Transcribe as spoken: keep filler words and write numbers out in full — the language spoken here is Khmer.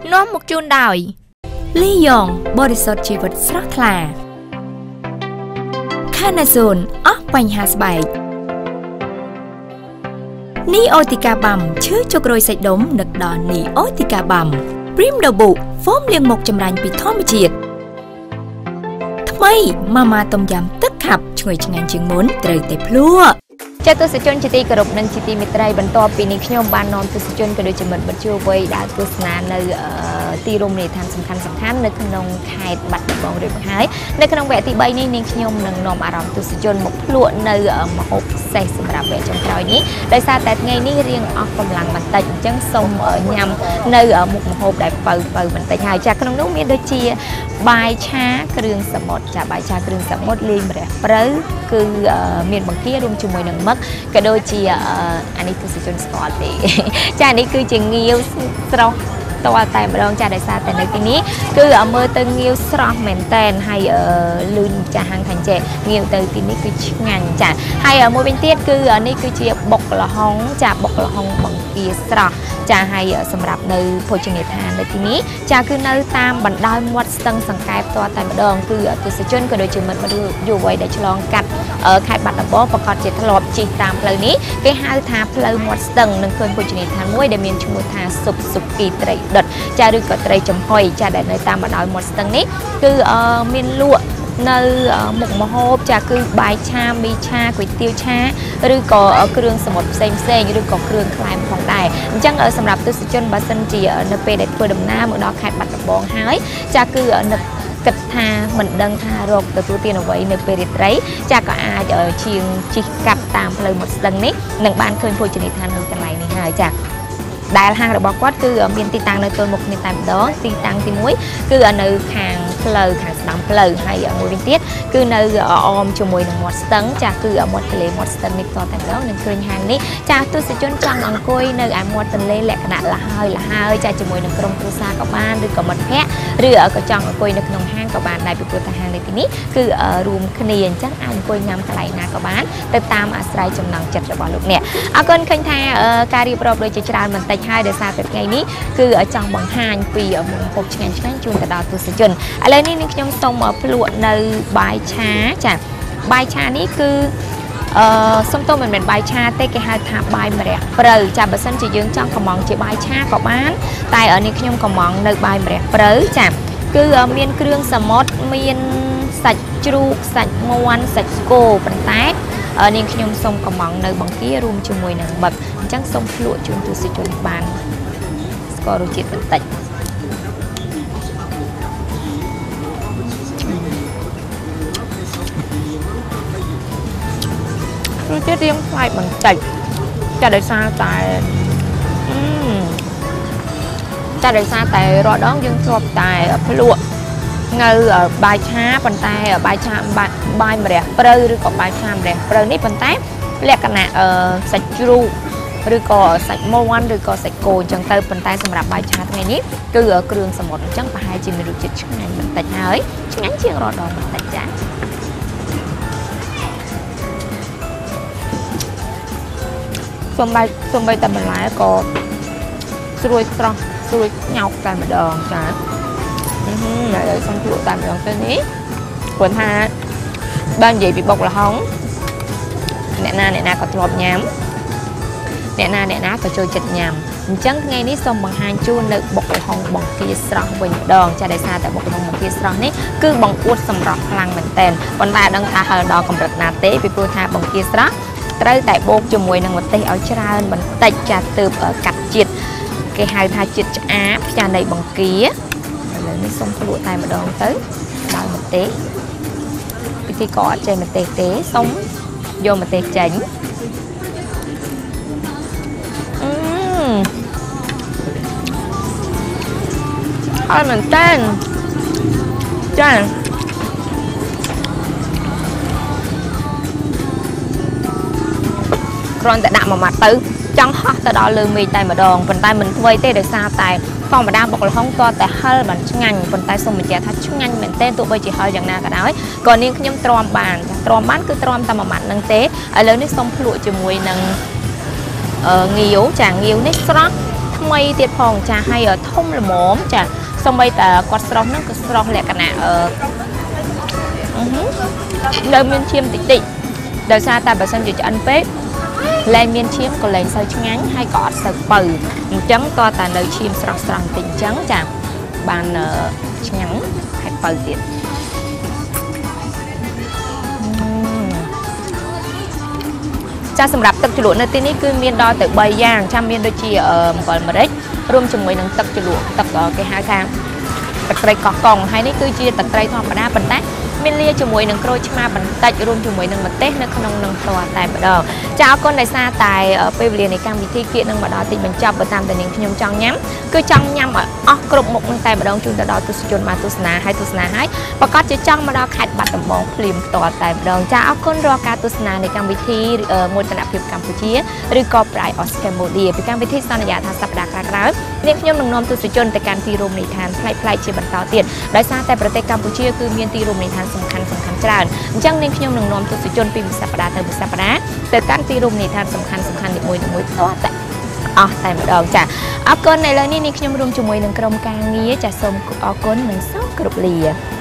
នាំមកជូនដោយលីយ៉ងបរិសុទ្ធជីវិតស្រស់ថ្លាខាណាសូនអស់បញ្ហាស្បែកនីអូទីកាបាំឈឺជោគរយសាច់ដុំនឹកដល់នីអូទីកាបាំព្រីមដូបុហ្វូមលាងមុខចម្រាញ់ពីធម្មជាតិថ្មីម៉ាម៉ាต้មយำទឹកខាប់ឈ្ងុយឆ្ងាញ់ជាងមុនត្រូវតែភ្លក់ចាទស្សជនជាទីគោរពនិងជាទីមេត្រីបន្ទាប់ពីនេះខ្ញុំបាននាំទស្សជនក៏ដូចជាមិត្តមិត្តជួបវ័យដើរទស្សនានៅទីរមណីយដ្ឋានសំខាន់សំខាន់នៅក្នុងខេត្តបាត់ដំបងរួចមកហើយនៅក្នុងវគ្គទីបីនេះនាងខ្ញុំនឹងនាំអារម្មណ៍ទស្សជនមកភ្លក់នៅម្ហូបពិសេសសម្រាប់វគ្គចុងក្រោយនេះដោយសារតែថ្ងៃនេះរៀងអស់កម្លាំងបន្តិចអញ្ចឹងសូមញ៉ាំនៅមុខម្ហូបដែលបើបើបន្តិចហើយចាក្នុងនោះមានដូចជាបាយឆាគ្រឿងសមុទ្រចាបាយឆាគ្រឿងសមុទ្រលេងម្រះព្រៅគឺមានបង្គារួមជាមួយនឹងមឹកក៏ដូចជាអានេះទស្សជនស្គាល់ទេចានេះគឺជាងាវស្រស់តើតែម្ដងចាដោយសារតែនៅទីនេះគឺមើលទៅងាវស្រស់មែនតែនហើយលឿនចាស់ហាងខាងចេះងាវទៅទីនេះគឺឆ្ងាញ់ចាហើយមួយវិញទៀតគឺនេះគឺជាបុកល្ហុងចាបុកល្ហុងបង្គាស្រស់ចាហើយសម្រាប់នៅភោជនីយដ្ឋាននៅទីនេះចាគឺនៅតាមបណ្ដោយមាត់ស្ទឹងសង្កែបតតែម្ដងគឺទស្សជនក៏ដូចជាមិត្តយុវវ័យដែលឆ្លងកាត់ខេត្តបាត់ដំបងប្រកាសជាធ្លាប់ជិះតាមផ្លូវនេះគេហៅថាផ្លូវមាត់ស្ទឹងនឹងឃើញភោជនីយដ្ឋានមួយដែលមានឈ្មោះថាស៊ុបស៊ុបគីត្រីដុតចាឬក៏ត្រីចំហុយចាដែលនៅតាមបណ្ដោយមាត់ស្ទឹងនេះគឺមានលក់នៅមុខម្ហូបចាគឺបាយឆាមីឆាគុយទាវឆាឬក៏គ្រឿងសមុទ្រផ្សេងផ្សេងឬក៏គ្រឿងក្លែមផងដែរអញ្ចឹងសម្រាប់ទស្សជនបើសិនជានៅពេលដែលធ្វើដំណើរមកដល់ខេត្តបាត់ដំបងហើយចាគឺនឹកគិតថាមិនដឹងថារកទទួលទានអ្វីនៅពេលរាត្រីចាក៏អាចជាងជិះកាត់តាមផ្លូវមាត់ស្ទឹងនេះនឹងបានឃើញភោជនីយដ្ឋាននៅកន្លែងនេះហើយចាដែលហាងរបស់គាត់គឺមានទីតាំងនៅទល់មុខគ្នាតែម្ដងទីតាំងទីមួយគឺនៅខាងផ្លូវខាងស្ដាំផ្លូវហើយមួយវិញទៀតគឺនៅអមជាមួយនឹងមាត់ស្ទឹងចាគឺមាត់ទន្លេមាត់ស្ទឹងនេះតតែម្ដងនឹងឃើញហាងនេះចាទស្សជនចង់អង្គុយនៅឯមាត់ទន្លេលក្ខណៈលហើយលហើយចាជាមួយនឹងក្រុមគ្រួសារក៏បានឬក៏មិត្តភ័ក្តិឬក៏ចង់អង្គុយនៅក្នុងហាងក៏បានដែរពីព្រោះថាហាងនៅទីនេះគឺរួមគ្នាអញ្ចឹងអាចអង្គុយញ៉ាំកន្លែងណាក៏បានទៅតាមអាស្រ័យចំណង់ចិត្តរបស់លោកអ្នកអរគុណឃើញថាការរៀបរាប់ដូចជាច្រើនបន្តិចហើយដោយសារតែថ្ងៃនេះគឺចង់បង្ហាញពីមុខម្ហូបឆ្ងាញ់ឆ្ងាញ់ជូនទៅដល់ទស្សជនឥឡូវនេះនាងខ្ញុំសូមភ្លក់នៅបាយឆាចាបាយឆានេះគឺអឺសុំទោសមិនមែនបាយឆាទេគេហៅថាបាយម្រះព្រៅចាបើសិនជាយើងចង់កំងជាបាយឆាក៏បានតែនាងខ្ញុំកំងនៅបាយម្រះព្រៅចាគឺមានគ្រឿងសមុទ្រមានសាច់ជ្រូកសាច់មាន់សាច់គោប៉ុន្តែនាងខ្ញុំសូមកំងនៅបង្គារួមជាមួយនឹងមឹកអញ្ចឹងសូមភ្លក់ជូនទស្សជនបានស្គាល់រសជាតិបន្តិចរសជាតិរៀងប្លែកបន្តិចចាដោយសារតែចាដោយសារតែរាល់ដងយើងធ្លាប់តែភ្លក់នៅបាយឆាប៉ុន្តែបាយឆាបាយម្រះព្រៅឬក៏បាយឆាម្រះព្រៅនេះប៉ុន្តែលក្ខណៈសាច់ជ្រូកឬក៏សាច់មាន់ឬក៏សាច់គោអញ្ចឹងទៅប៉ុន្តែសម្រាប់បាយឆាថ្ងៃនេះគឺគ្រឿងសមុទ្រអញ្ចឹងប្រហែលជាមានរសជាតិឆ្ងាញ់បន្តិចហើយឆ្ងាញ់ជាងរាល់ដងបន្តិចចាសំបីសំបីតែបន្លែក៏ស្រួយស្រស់ស្រួយញ៉ោកតែម្ដងចាហើយសូមភ្លក់តែម្ដងទៅនេះព្រោះថាបើនិយាយពីបុកល្ហុងអ្នកណាអ្នកណាក៏ធ្លាប់ញ៉ាំអ្នកណាអ្នកណាក៏ចូលចិត្តញ៉ាំអញ្ចឹងថ្ងៃនេះសូមបង្ហាញជូននៅបុកល្ហុងបង្គាស្រស់វិញម្ដងចាដោយសារតែបុកល្ហុងបង្គាស្រស់នេះគឺបង្អួតសម្រស់ខ្លាំងមែនតើប៉ុន្តែដឹងថាហើយដល់កម្រិតណាទេពីព្រោះថាបង្គាស្រស់ត្រូវតែបូកជាមួយនឹងម្ទេសឲ្យច្រើនបន្តិចចាទើបកាត់ជាតិគេហៅថាជាតិឆ្អាបផ្ទះនៃបង្គាឥឡូវនេះសូមភ្លក់តែម្ដងទៅដល់ម្ទេសពិធីក៏អត់ចេះម្ទេសទេសូមយកម្ទេសចេញអឺអរមែនតើចាគ្រាន់តែដាក់មួយម៉ាត់ទៅចង់ហោះទៅដល់លើមេឃតែម្ដងប៉ុន្តែមិនធ្វើទេដោយសារតែធម្មតាបុកល្ហុងតតែហិលបានឆ្ងាញ់ប៉ុន្តែសូមបញ្ជាក់ថាឆ្ងាញ់មែនទែនទោះបីជាហិលយ៉ាងណាក៏ដោយក៏នាងខ្ញុំទ្រាំបានទ្រាំបានគឺទ្រាំតែមួយម៉ាត់នឹងទេឥឡូវនេះសូមភ្លក់ជាមួយនឹងងាវចាងាវនេះស្រស់ថ្ថ្មីទៀតផងចាហើយធំល្មមចាសូម្បីតែគាត់ស្រស់ហ្នឹងក៏ស្រស់លក្ខណៈអឺនៅមានឈាមតិចតិចដោយសារតែបើសិនជាឆ្អិនពេកលែងមានឈាមក៏លែងសូវឆ្ងាញ់ហើយក៏អត់សូវបើអញ្ចឹងតើតានៅឈាមស្រស់ស្រស់តិចអញ្ចឹងចាបានឆ្ងាញ់ហើយបើទៀតចាសម្រាប់ទឹកជ្រលក់នៅទីនេះគឺមានដល់ទៅ3យ៉ាងចាំមានដូចជាអំបិលម្រេចរួមជាមួយនឹងទឹកជ្រលក់ទឹកគេហៅថាទឹកត្រីកោះកុងហើយនេះគឺជាទឹកត្រីធម្មតាប៉ុន្តែមានលាជាមួយនឹងក្រូចឆ្មាបន្តិចរួមជាមួយនឹងម្ទេសនៅក្នុងនឹងផ្ទាល់តែម្ដងចាអរគុណដោយសារតែពេលវេលានៃកម្មវិធីគៀកនឹងមកដល់ទីបញ្ចប់បើតាមតែនាងខ្ញុំចង់ញ៉ាំគឺចង់ញ៉ាំឲ្យអស់គ្រប់មុខនឹងតែម្ដងជូនទៅដល់ទស្សនិកជនមកទស្សនាហើយទស្សនាហើយប្រកាសជាចង់មកដល់ខេត្តបាត់ដំបងភ្លាមផ្ទាល់តែម្ដងចាអរគុណរាល់ការទស្សនានៃកម្មវិធីមោទនភាពកម្ពុជាឬក៏ Pride of Cambodia ពីកម្មវិធីសន្យាថាសប្តាហ៍ក្រោយៗនាងខ្ញុំនឹងនាំទស្សនិកជនទៅកាន់ទីរួមនៃឋានផ្លែកៗជាបន្តទៀតដោយសារតែប្រទេសកម្ពុជាគឺមានទីរួមនៃឋានសំខាន់សំខាន់ច្រើនអញ្ចឹងនាងខ្ញុំនឹងនាំទស្សនិកជនពីវិស័យបដាទៅវិស័យបដាទៅកាន់ទីរួមនៃឋានសំខាន់សំខាន់នីមួយៗផ្ទាល់តែអស់តែម្ដងចាអរគុណឥឡូវនេះនាងខ្ញុំរួមជាមួយនឹងក្រុមការងារចាសូមអរគុណនិងសូមគោរពលា